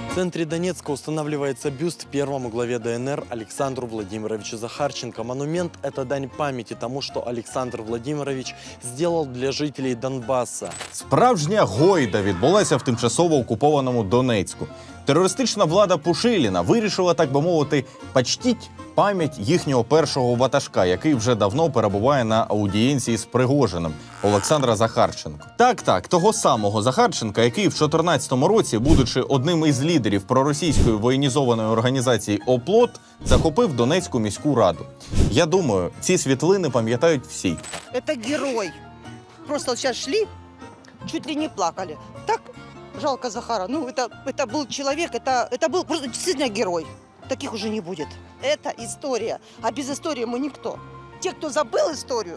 В центре Донецка устанавливается бюст первому главе ДНР Александру Владимировичу Захарченко. Монумент – это дань памяти тому, что Александр Владимирович сделал для жителей Донбасса. Справжня гойда відбулася в тимчасово окупованому Донецьку. Терористична влада Пушиліна вирішила, так би мовити, почтіть пам'ять їхнього першого ватажка, який вже давно перебуває на аудієнції з Пригожиним, Олександра Захарченко. Так, того самого Захарченка, який в 2014 році, будучи одним із лідерів проросійської воєнізованої організації «Оплот», захопив Донецьку міську раду. Я думаю, ці світлини пам'ятають всі. Это герой. Просто вот сейчас шли, чуть ли не плакали. Так жалко Захара. Ну, это был человек, это был просто действительно герой. Таких уже не будет. Это история. А без истории мы никто. Те, кто забыл историю,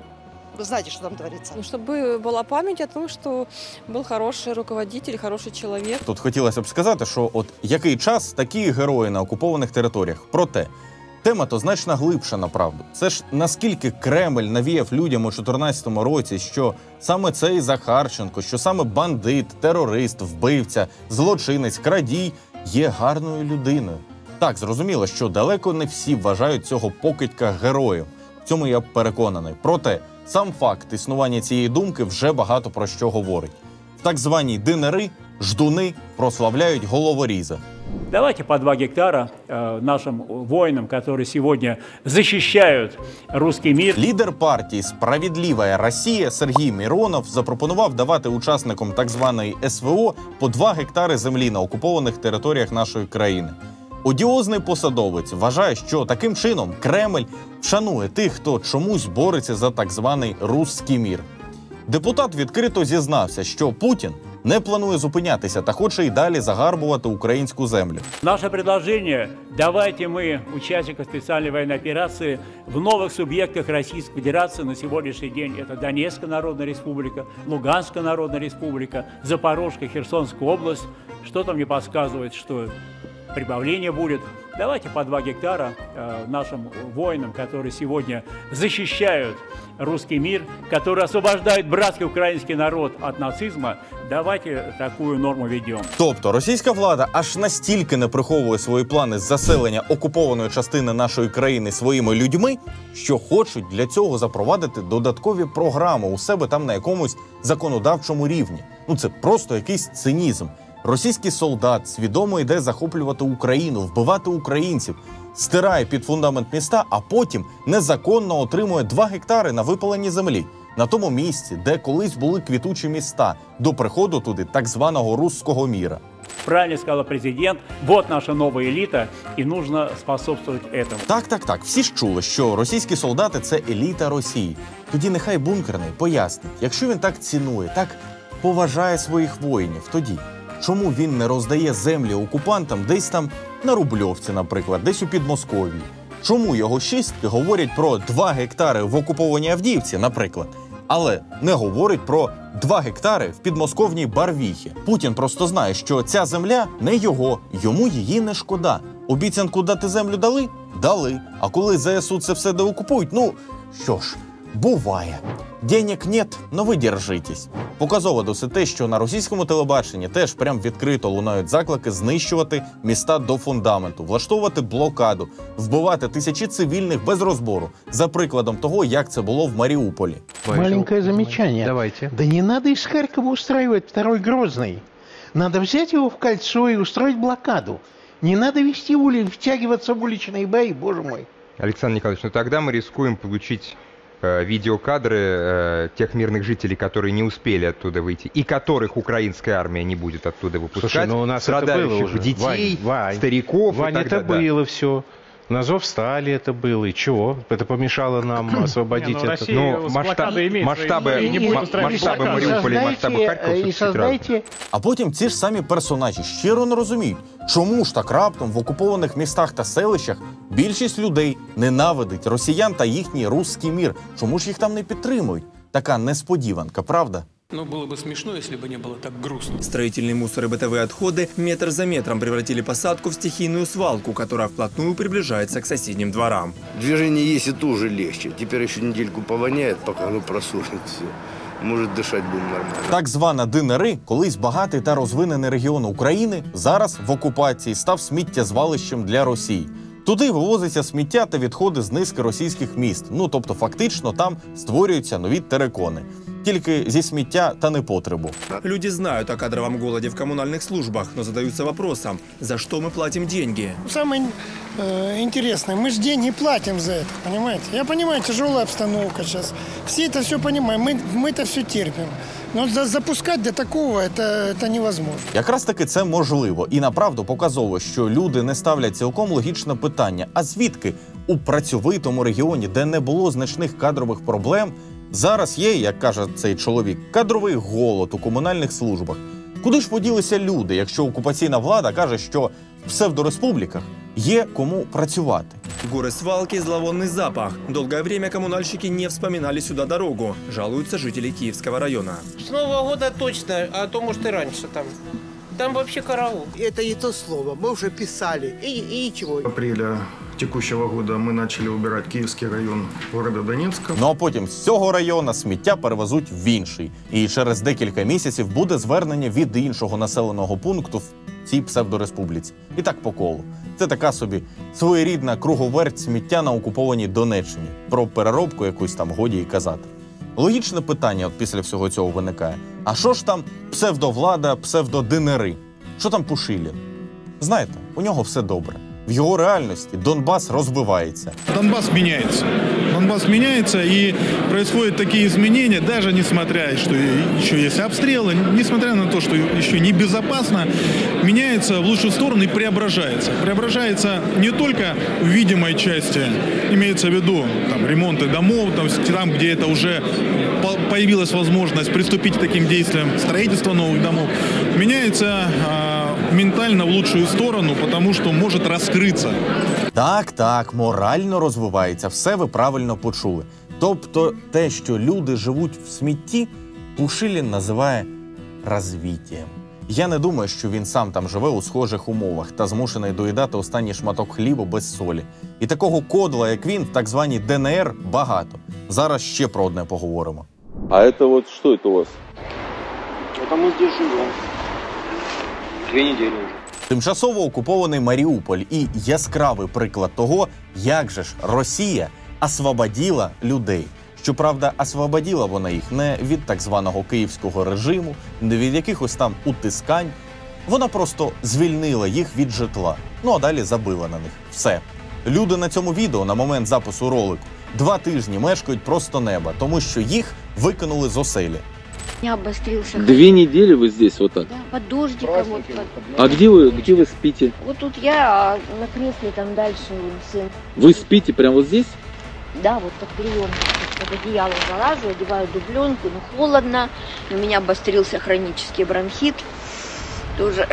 вы знаете, что там творится. Чтобы была память о том, что был хороший руководитель, хороший человек. Тут хотілося б сказати, що от який час, такі герої на окупованих територіях. Проте, тема то значно глибша, направду. Це ж наскільки Кремль навіяв людям у 2014 році, що саме цей Захарченко, що саме бандит, терорист, вбивця, злочинець, крадій є гарною людиною. Так, зрозуміло, що далеко не всі вважають цього покидька героєм. В цьому я переконаний. Проте, сам факт існування цієї думки вже багато про що говорить. В так званій ДНРи ждуни прославляють головоріза. Давайте по 2 гектара нашим воинам, которые сегодня защищают русский мир. Лідер партії «Справедлива Росія» Сергій Миронов запропонував давати учасникам так званої СВО по 2 гектари землі на окупованих територіях нашої країни. Одіозний посадовець вважає, що таким чином Кремль вшанує тих, хто чомусь бореться за так званий «русський мір». Депутат відкрито зізнався, що Путін не планує зупинятися та хоче й далі загарбувати українську землю. Наше предложение – давайте мы, участников специальной военной операции, в новых субъектах Российской Федерации на сегодняшний день это Донецкая Народная Республика, Луганская Народная Республика, Запорожская, Херсонская область. Что-то мне подсказывает, что прибавление будет. Давайте по 2 гектара нашим воинам, которые сегодня защищают русский мир, которые освобождают братский украинский народ от нацизма, давайте такую норму ведем. Тобто російська влада аж настільки не приховує свої плани з заселення окупованої частини нашої країни своїми людьми, що хочуть для цього запровадити додаткові програми у себе там на якомусь законодавчому рівні. Ну це просто якийсь цинізм. Російський солдат свідомо йде захоплювати Україну, вбивати українців, стирає під фундамент міста, а потім незаконно отримує 2 гектари на випаленій землі. На тому місці, де колись були квітучі міста, до приходу туди так званого «русского міра». Правильно сказал президент, вот наша новая элита, и нужно способствовать этому. Так, всі ж чули, що російські солдати – це еліта Росії. Тоді нехай Бункерний пояснить, якщо він так цінує, так поважає своїх воїнів, тоді чому він не роздає землі окупантам десь там на Рубльовці, наприклад, десь у Підмосков'ї? Чому його шістки говорять про 2 гектари в окупованій Авдіївці, наприклад, але не говорить про 2 гектари в підмосковній Барвіхі? Путін просто знає, що ця земля не його, йому її не шкода. Обіцянку дати землю дали? Дали. А коли ЗСУ це все деокупують, ну, що ж, буває. Денег нет, но ви держитесь. Показово досить те, що на російському телебаченні теж прям відкрито лунають заклики знищувати міста до фундаменту, влаштовувати блокаду, вбивати тисячі цивільних без розбору, за прикладом того, як це було в Маріуполі. Маленькое замечание. Давайте. Да не надо из Харькова устраивать второй Грозный. Надо взять его в кольцо и устроить блокаду. Не надо втягиваться в уличные бои, боже мой. Александр Николаевич, ну тогда мы рискуем получить видеокадры тех мирных жителей, которые не успели оттуда выйти, и которых украинская армия не будет оттуда выпускать. Слушай, ну у нас это было уже. Детей, Вань, стариков Вань, и так это далее. было все. На Азовстали это было. И чего? Это помешало нам освободить это. Ну, масштабы Мариуполя, масштабы Харькова и создайте. А потім ці ж самі персонажі щиро не розуміють, чому ж так раптом в окупованих містах та селищах більшість людей ненавидить росіян та їхній «русський мір». Чому ж їх там не підтримують? Така несподіванка, правда? Но было бы смешно, если бы не было так грустно. Строительный мусор и бытовые отходы метр за метром превратили посадку в стихийную свалку, которая вплотную приближается к соседним дворам. Движение есть и тоже легче. Теперь еще недельку повоняет, пока оно просохнет все. может, дышать будем нормально. Так звана ДНР, колись багатий та розвинений регіон України, зараз в окупації став сміттєзвалищем для Росії. Туди вивозиться сміття та відходи з низки російських міст. Ну, тобто фактично там створюються нові терикони. Тільки зі сміття та непотребу. Люди знают о кадровом голоде в коммунальных службах, но задаются вопросом, за что мы платим деньги. Самое интересное, мы же деньги платим за это, понимаете? Я понимаю, тяжелая обстановка сейчас. Все это все понимаем, мы это все терпим. Но запускать до такого это невозможно. Якраз таки це можливо. І направду показово, що люди не ставлять цілком логічне питання. А звідки у працьовитому регіоні, де не було значних кадрових проблем, зараз є, як каже цей чоловік, кадровий голод у комунальних службах? Куди ж поділися люди, якщо окупаційна влада каже, що в псевдореспубліках є кому працювати? Горы свалки, зловонный запах. Долгое время коммунальщики не вспоминали сюда дорогу, жалуются жители Киевского района. С Нового года точно, а то, может, и раньше там. Там вообще караул. Это не то слово, мы уже писали, и ничего. В апреле текущего года мы начали убирать Киевский район города Донецка. Ну а потім з цього району сміття перевезуть в інший. І через декілька місяців буде звернення від іншого населеного пункту в цій псевдореспубліці. І так по колу. Це така собі своєрідна круговерть сміття на окупованій Донеччині. Про переробку якусь там годі і казати. Логічне питання от після всього цього виникає. А що ж там псевдовлада, псевдодинери? Що там Пушилін? Знаєте, у нього все добре. В його реальності Донбас розвивається. Донбас меняется. Донбас меняется, и происходят такие изменения, даже несмотря, что еще есть обстрелы, несмотря на то, что еще небезопасно, меняется в лучшую сторону и преображается. Преображается не только в видимой части, имеется в виду там, ремонты домов, там, где это уже появилась возможность приступить к таким действиям, строительство новых домов. Меняется ментально в лучшую сторону, потому что может раскрыться. Так, морально розвивається. Все ви правильно почули. Тобто те, що люди живуть в смітті, Пушилін називає розвиттям. Я не думаю, що він сам там живе у схожих умовах та змушений доїдати останній шматок хліба без солі. І такого кодла, як він, в так званій ДНР, багато. Зараз ще про одне поговоримо. А це от що це у вас? Это мы здесь живем. 2 недели уже. Тимчасово окупований Маріуполь і яскравий приклад того, як же ж Росія освободила людей. Щоправда, освободила вона їх не від так званого київського режиму, не від якихось там утискань. Вона просто звільнила їх від житла. Ну а далі забила на них. Все. Люди на цьому відео на момент запису ролику 2 тижні мешкають просто неба, тому що їх викинули з оселі. Обострился. 2 недели вы здесь вот так? Да, под дождиком. Вот, А где вы спите? Вот тут я, а на кресле там дальше сын. Вы спите прямо вот здесь? Да, вот под клеенкой. Под одеяло залажу, одеваю дубленку, но холодно. У меня обострился хронический бронхит. Тоже.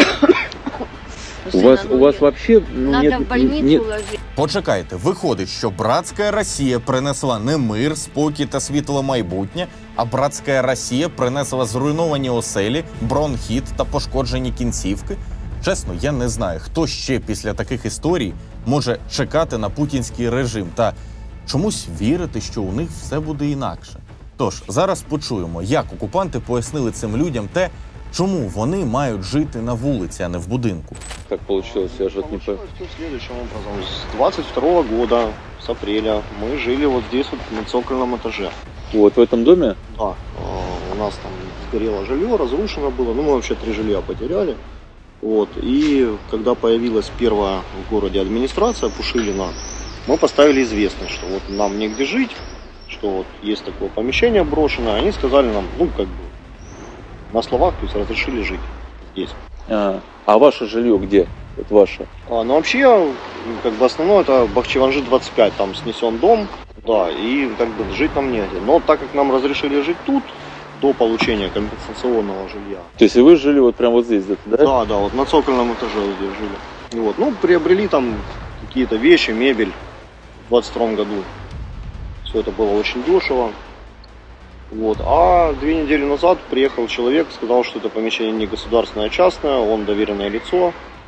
У вас вообще надо в больницу ложить. Почекайте, виходить, що братська Росія принесла не мир, спокій та світле майбутнє, а братська Росія принесла зруйновані оселі, бронхіт та пошкоджені кінцівки? Чесно, я не знаю, хто ще після таких історій може чекати на путінський режим та чомусь вірити, що у них все буде інакше. Тож, зараз почуємо, як окупанти пояснили цим людям те, чому вони мають жити на вулиці, а не в будинку. Так получилось, я же не понял. Следующим образом, с 22 года, с апреля, мы жили вот здесь вот на цокольном этаже. Вот в этом доме? Да. У нас там сгорело жилье, разрушено было. Ну, мы вообще 3 жилья потеряли. Вот. И когда появилась первая в городе администрация Пушилина, мы поставили известность, что вот нам негде жить, что вот есть такое помещение брошенное. Они сказали нам, ну, как бы, на словах, то есть разрешили жить здесь. А ваше жилье где? Вот ваше? Ну вообще, как бы основное это Бахчеванжи 25, там снесен дом, да, и как бы жить нам негде. Но так как нам разрешили жить тут, до получения компенсационного жилья. То есть и вы жили вот прямо вот здесь, да? Да, вот на цокольном этаже вот здесь жили. И вот, ну, приобрели там какие-то вещи, мебель в 22 году. Все это было очень дешево. Вот. А 2 недели назад приехал человек, сказал, что это помещение не государственное, а частное, он доверенное лицо.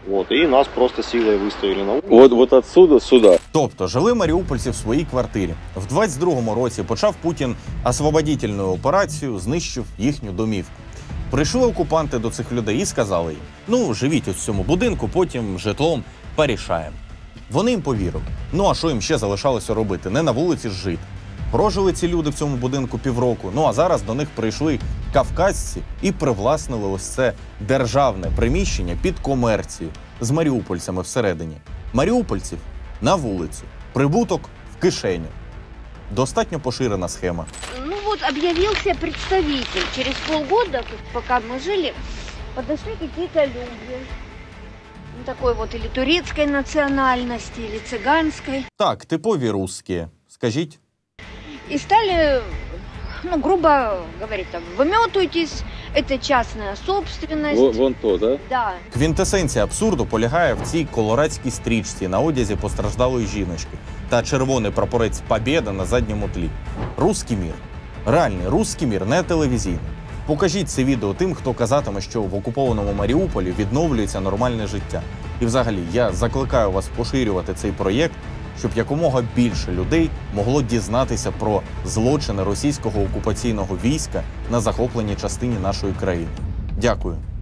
Вот, и нас просто силой выставили на улицу. Вот отсюда сюда. Тобто жили маріупольці в своїй квартирі. В 22-му році почав Путін освободительну операцію, знищив їхню домівку. Прийшли окупанти до цих людей і сказали їм: ну, живіть у цьому будинку, потім житлом порішаємо. Вони їм повірили. Ну, а що їм ще залишалося робити? Не на вулиці ж жити. Прожили ці люди в цьому будинку півроку, ну а зараз до них прийшли кавказці і привласнили ось це державне приміщення під комерцію з маріупольцями всередині. Маріупольців на вулицю, прибуток в кишеню. Достатньо поширена схема. Ну вот объявился представитель. Через полгода, пока мы жили, подошли какие-то люди. Ну, такой вот или турецкой национальности, или цыганской. Так, типові русські. Скажіть. И стали, ну, грубо говорить, там, выметуйтесь, это частная собственность. Вон то, да? Да. Квінтесенція абсурду полягає в цій колорадській стрічці на одязі постраждалої жіночки та червоний прапорець «Побєда» на задньому тлі. Русський мір. Реальний русський мір, не телевізійний. Покажіть це відео тим, хто казатиме, що в окупованому Маріуполі відновлюється нормальне життя. І взагалі, я закликаю вас поширювати цей проєкт, щоб якомога більше людей могло дізнатися про злочини російського окупаційного війська на захопленій частині нашої країни. Дякую.